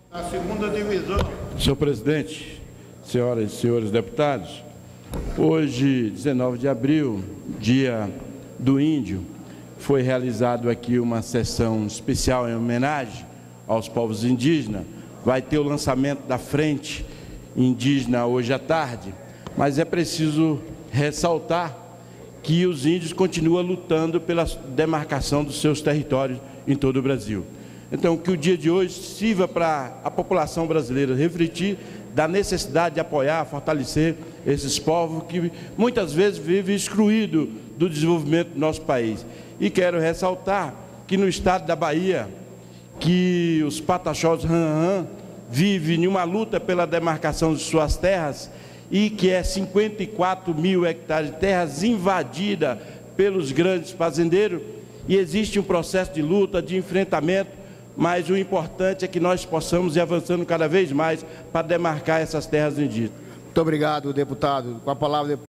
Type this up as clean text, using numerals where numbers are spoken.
A segunda divisão. Senhor presidente, senhoras e senhores deputados, hoje, 19 de abril, dia do Índio, foi realizado aqui uma sessão especial em homenagem aos povos indígenas. Vai ter o lançamento da Frente Indígena hoje à tarde, mas é preciso ressaltar que os índios continuam lutando pela demarcação dos seus territórios em todo o Brasil. Então, que o dia de hoje sirva para a população brasileira refletir da necessidade de apoiar, fortalecer esses povos que muitas vezes vivem excluídos do desenvolvimento do nosso país. E quero ressaltar que no estado da Bahia, que os pataxós Ranrã vivem em uma luta pela demarcação de suas terras e que é 54 mil hectares de terras invadidas pelos grandes fazendeiros, e existe um processo de luta, de enfrentamento, mas o importante é que nós possamos ir avançando cada vez mais para demarcar essas terras indígenas. Muito obrigado, deputado. Com a palavra,